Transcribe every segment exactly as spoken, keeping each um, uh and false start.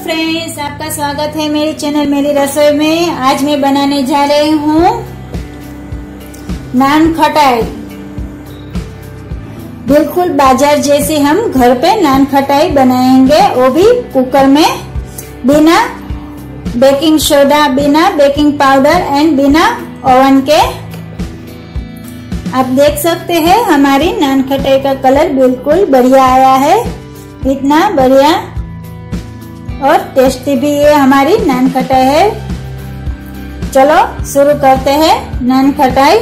Friends, आपका स्वागत है मेरे चैनल मेरी रसोई में। आज मैं बनाने जा रही हूँ नान खटाई। बिल्कुल बाजार जैसे हम घर पे नान खटाई बनाएंगे, वो भी कुकर में, बिना बेकिंग सोडा, बिना बेकिंग पाउडर एंड बिना ओवन के। आप देख सकते हैं हमारी नान खटाई का कलर बिल्कुल बढ़िया आया है। इतना बढ़िया और टेस्टी भी ये हमारी नान खटाई है। चलो शुरू करते हैं नान खटाई।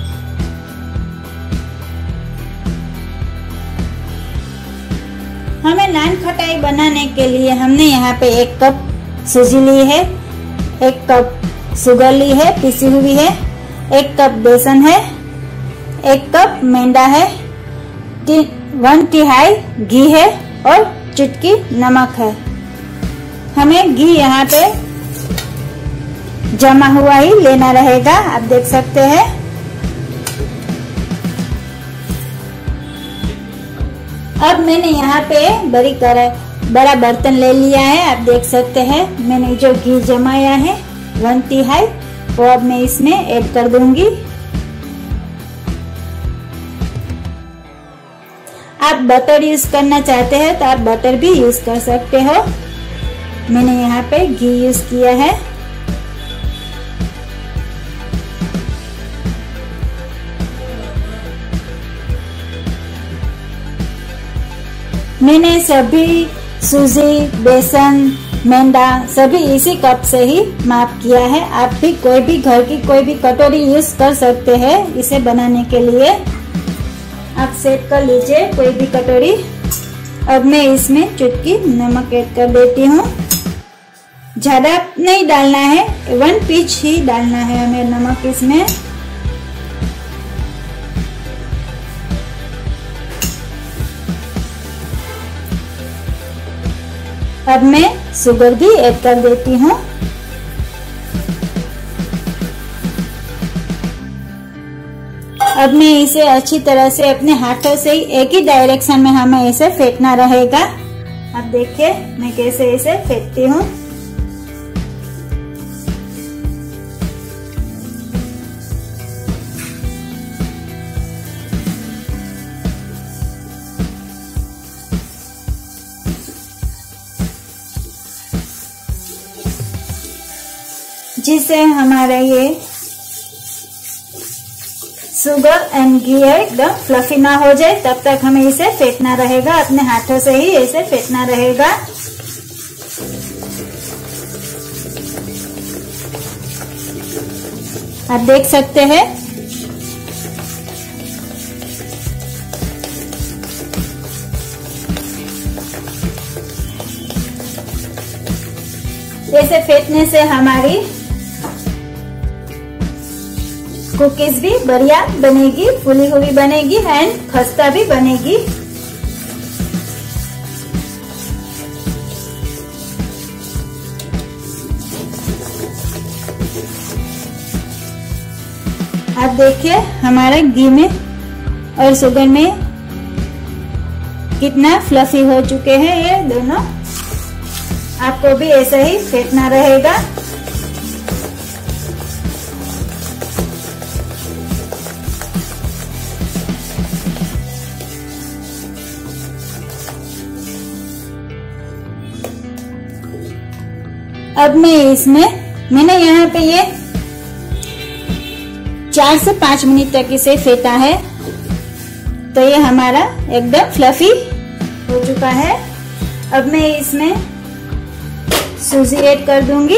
हमें नान खटाई बनाने के लिए हमने यहाँ पे एक कप सूजी ली है, एक कप शुगर ली है पिसी हुई है, एक कप बेसन है, एक कप मैदा है, वन तिहाई घी है और चुटकी नमक है। हमें घी यहाँ पे जमा हुआ ही लेना रहेगा, आप देख सकते हैं। अब मैंने यहाँ पे बड़ी कढ़ाई बड़ा बर्तन ले लिया है, आप देख सकते हैं। मैंने जो घी जमाया है वन तिहाई, वो अब मैं इसमें ऐड कर दूंगी। आप बटर यूज करना चाहते हैं तो आप बटर भी यूज कर सकते हो। मैंने यहाँ पे घी यूज किया है। मैंने सभी सूजी, बेसन, मैदा सभी इसी कप से ही माप किया है। आप भी कोई भी घर की कोई भी कटोरी यूज कर सकते हैं इसे बनाने के लिए। आप सेट कर लीजिए कोई भी कटोरी। अब मैं इसमें चुटकी नमक ऐड कर देती हूँ। ज्यादा नहीं डालना है, वन पिंच ही डालना है हमें नमक इसमें। अब मैं शुगर भी ऐड कर देती हूँ। अब मैं इसे अच्छी तरह से अपने हाथों से ही एक ही डायरेक्शन में हमें इसे फेंटना रहेगा। अब देखिए मैं कैसे इसे फेंटती हूँ। जिससे हमारा ये शुगर एंड घी एकदम फ्लफी ना हो जाए, तब तक हमें इसे फेंटना रहेगा। अपने हाथों से ही इसे फेंटना रहेगा। आप देख सकते हैं ऐसे फेंटने से हमारी कुकीज भी बढ़िया बनेगी, फुली हुई बनेगी एंड खस्ता भी बनेगी। आप देखिए हमारे घी में और शुगर में कितना फ्लफी हो चुके हैं ये दोनों। आपको भी ऐसा ही फेंटना रहेगा। अब मैं इसमें मैंने यहाँ पे ये चार से पांच मिनट तक इसे फेंटा है, तो ये हमारा एकदम फ्लफी हो चुका है। अब मैं इसमें सूजी ऐड कर दूंगी।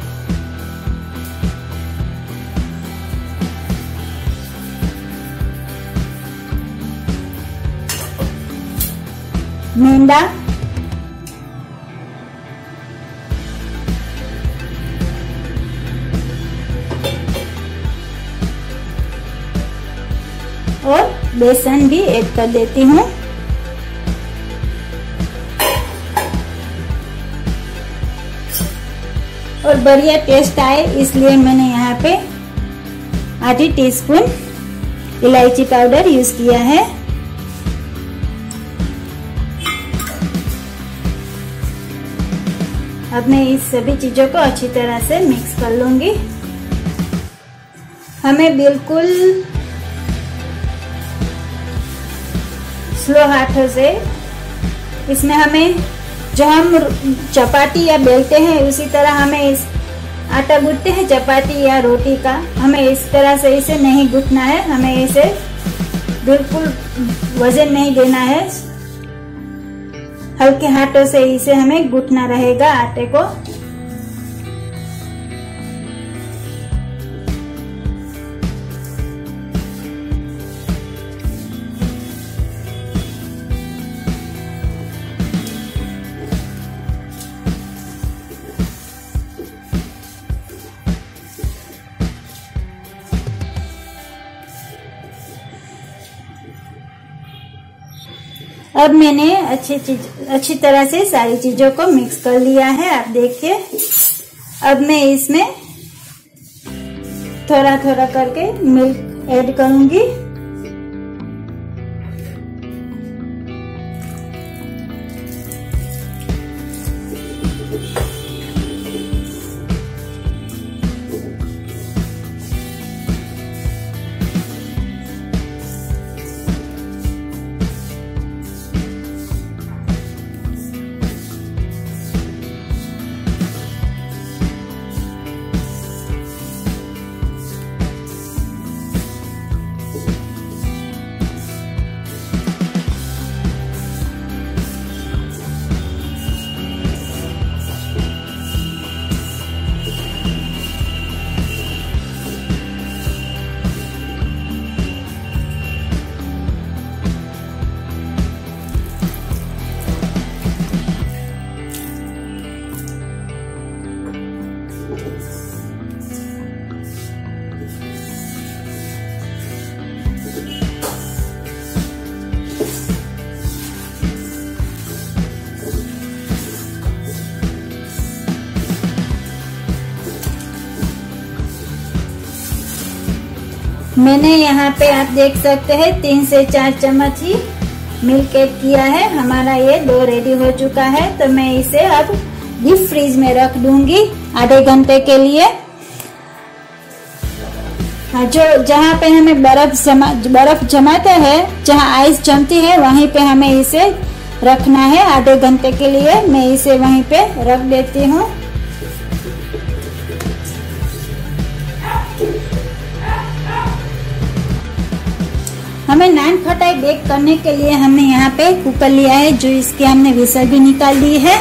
मैदा, और बेसन भी ऐड कर देती हूँ। और बढ़िया टेस्ट आए इसलिए मैंने यहाँ पे आधी टीस्पून इलायची पाउडर यूज किया है। अब मैं इस सभी चीजों को अच्छी तरह से मिक्स कर लूंगी। हमें बिल्कुल स्लो हाथों से इसमें हमें जो हम चपाती या बेलते हैं उसी तरह हमें इस आटा गूंथते हैं चपाती या रोटी का, हमें इस तरह से इसे नहीं गूंथना है। हमें इसे बिल्कुल वजन नहीं देना है, हल्के हाथों से इसे हमें गूंथना रहेगा आटे को। अब मैंने अच्छी चीज अच्छी तरह से सारी चीजों को मिक्स कर लिया है। आप देखिए, अब मैं इसमें थोड़ा थोड़ा करके मिल्क ऐड करूंगी। मैंने यहाँ पे आप देख सकते हैं तीन से चार चम्मच ही मिल्क ऐड किया है। हमारा ये डो रेडी हो चुका है, तो मैं इसे अब डीप फ्रीज में रख दूंगी आधे घंटे के लिए। जो जहाँ पे हमें बर्फ जमा बर्फ जमाते हैं, जहाँ आइस जमती है, वहीं पे हमें इसे रखना है आधे घंटे के लिए। मैं इसे वहीं पे रख देती हूँ। हमें नान खटाई बेक करने के लिए हमने यहाँ पे कुकर लिया है, जो इसकी हमने विसल भी निकाल दी है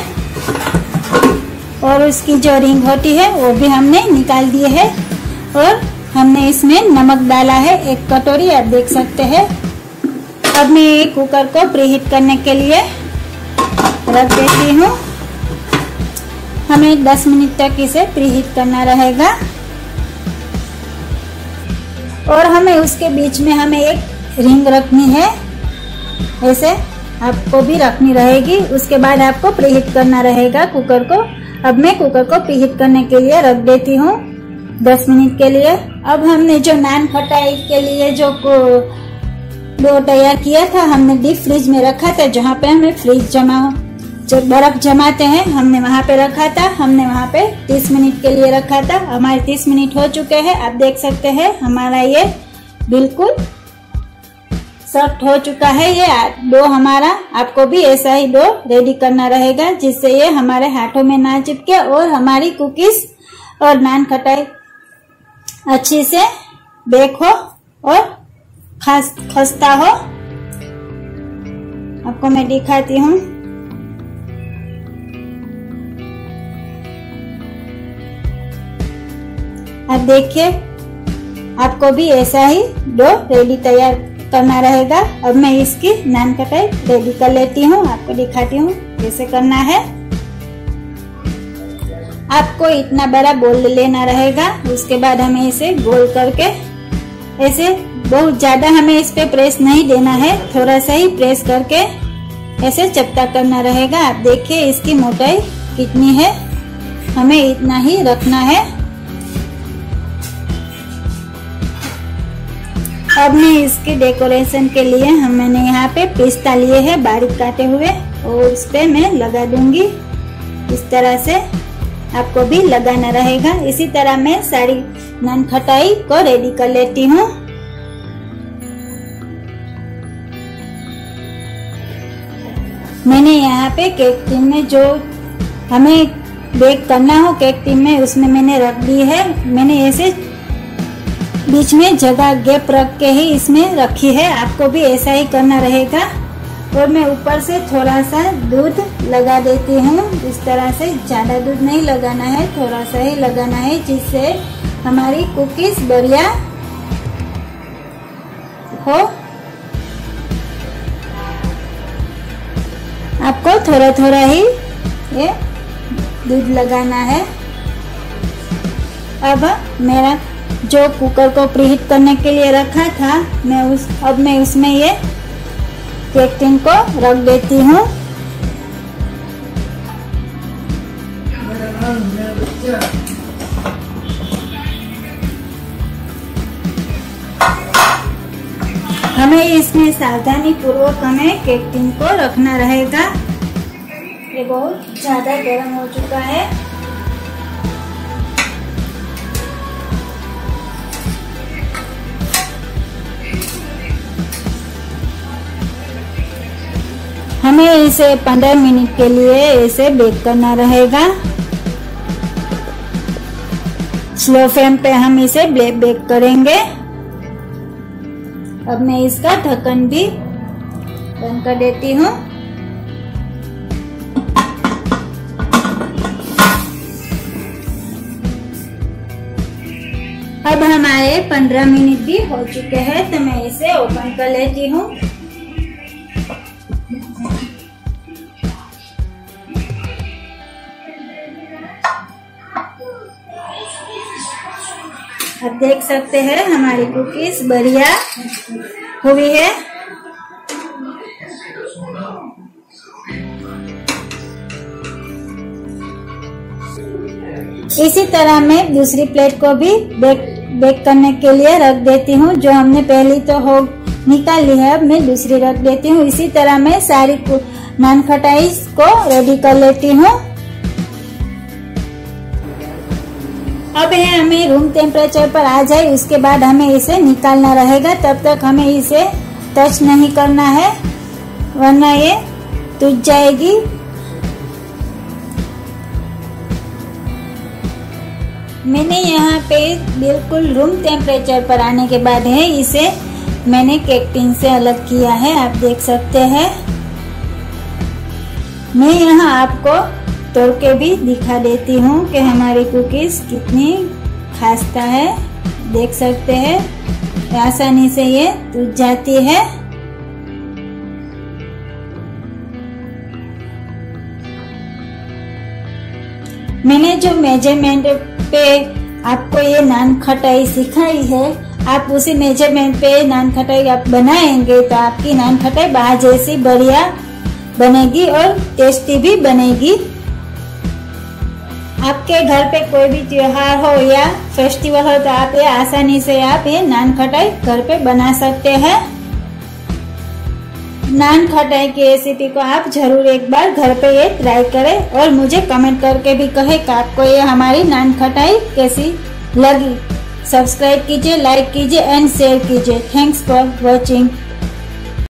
और उसकी जो रिंग होती है वो भी हमने निकाल दी है। और हमने इसमें नमक डाला है एक कटोरी, आप देख सकते हैं। अब मैं कुकर को प्रीहीट करने के लिए रख देती हूँ। हमें दस मिनट तक इसे प्रीहीट करना रहेगा और हमें उसके बीच में हमें एक रिंग रखनी है, ऐसे आपको भी रखनी रहेगी। उसके बाद आपको प्रीहीट करना रहेगा कुकर को। अब मैं कुकर को प्रीहीट करने के लिए रख देती हूँ दस मिनट के लिए। अब हमने जो नान खटाई के लिए जो डो तैयार किया था, हमने डीप फ्रीज में रखा था, जहाँ पे हमें फ्रीज जमा जब बर्फ जमाते हैं हमने वहाँ पे रखा था। हमने वहाँ पे तीस मिनट के लिए रखा था। हमारे तीस मिनट हो चुके हैं, आप देख सकते हैं हमारा ये बिल्कुल सॉफ्ट हो चुका है। ये डो हमारा, आपको भी ऐसा ही डो रेडी करना रहेगा, जिससे ये हमारे हाथों में ना चिपके और हमारी कुकीज और नान खटाई अच्छी से बेक हो और खस खस्ता हो। आपको मैं दिखाती हूँ। अब देखिए, आपको भी ऐसा ही डो रेडी तैयार करना रहेगा। अब मैं इसकी नान खटाई रेडी कर लेती हूँ, आपको दिखाती हूँ कैसे करना है। आपको इतना बड़ा बोल लेना रहेगा। उसके बाद हमें इसे गोल करके ऐसे, बहुत ज्यादा हमें इस पे प्रेस नहीं देना है, थोड़ा सा ही प्रेस करके ऐसे चपटा करना रहेगा। आप देखिए इसकी मोटाई कितनी है, हमें इतना ही रखना है। अब मैं इसके डेकोरेशन के लिए हम मैंने यहाँ पे पिस्ता लिए हैं बारीक काटे हुए, और उस पे मैं लगा दूंगी। इस तरह से आपको भी लगाना रहेगा। इसी तरह मैं सारी नान खटाई को रेडी कर लेती हूँ। मैंने यहाँ पे केक टिन में जो हमें बेक करना हो केक टिन में, उसमें मैंने रख दी है। मैंने ऐसे बीच में जगह गैप रख के ही इसमें रखी है। आपको भी ऐसा ही करना रहेगा। और मैं ऊपर से थोड़ा सा दूध लगा देती हूँ। इस तरह से ज्यादा दूध नहीं लगाना है, थोड़ा सा ही लगाना है, जिससे हमारी कुकीज बढ़िया हो। आपको थोड़ा थोड़ा ही ये दूध लगाना है। अब मेरा जो कुकर को प्रीहीट करने के लिए रखा था, मैं उस अब मैं उसमें ये केक टिन को रख देती हूँ। हमें इसमें सावधानी पूर्वक हमें केक टिन को रखना रहेगा। ये बहुत ज्यादा गर्म हो चुका है। हमें इसे पंद्रह मिनट के लिए इसे बेक करना रहेगा। स्लो फ्लेम पे हम इसे बेक करेंगे। अब मैं इसका ढक्कन भी बंद कर देती हूँ। अब हमारे पंद्रह मिनट भी हो चुके हैं, तो मैं इसे ओपन कर लेती हूँ। आप देख सकते हैं हमारी कुकीज बढ़िया हुई है। इसी तरह मैं दूसरी प्लेट को भी बेक बेक करने के लिए रख देती हूँ। जो हमने पहली तो हो निकाल ली है, अब मैं दूसरी रख देती हूँ। इसी तरह मैं सारी नान खटाई को रेडी कर लेती हूँ। अब है हमें रूम टेम्परेचर पर आ जाए, उसके बाद हमें इसे निकालना रहेगा। तब तक हमें इसे टच नहीं करना है, वरना ये टूट जाएगी। मैंने यहाँ पे बिल्कुल रूम टेम्परेचर पर आने के बाद है इसे मैंने केक टिन से अलग किया है। आप देख सकते हैं। मैं यहाँ आपको तोड़ के भी दिखा देती हूँ कि हमारी कुकीज कितनी खास्ता है। देख सकते हैं आसानी से ये टूट जाती है। मैंने जो मेजरमेंट पे आपको ये नान खटाई सिखाई है, आप उसी मेजरमेंट पे नान खटाई आप बनाएंगे तो आपकी नान खटाई बाहर जैसी बढ़िया बनेगी और टेस्टी भी बनेगी। आपके घर पे कोई भी त्योहार हो या फेस्टिवल हो तो आप ये आसानी से आप ये नान खटाई घर पे बना सकते हैं। नान खटाई की रेसिपी को आप जरूर एक बार घर पे ये ट्राई करें और मुझे कमेंट करके भी कहें कि आपको ये हमारी नान खटाई कैसी लगी। सब्सक्राइब कीजिए, लाइक कीजिए एंड शेयर कीजिए। Thanks for watching.